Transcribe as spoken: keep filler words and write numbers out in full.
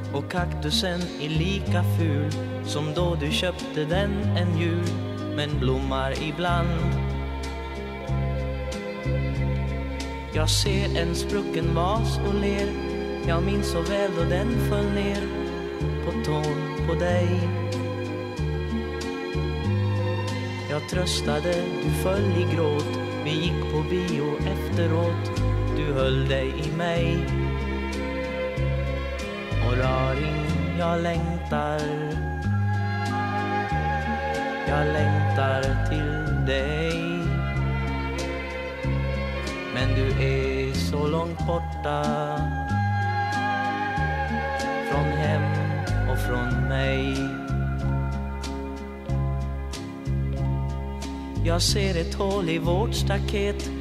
Och kaktusen är lika ful som då du köpte den en jul, men blommar ibland. Jag ser en sprucken vas och ler, jag minns så väl då den föll ner på tån på dig. Jag tröstade, du föll i gråt, vi gick på bio efteråt, du höll dig i mig. Och raring, jag längtar, jag längtar till dig. Men du är så långt borta från hem och från mig. Jag ser ett hål i vårt staket,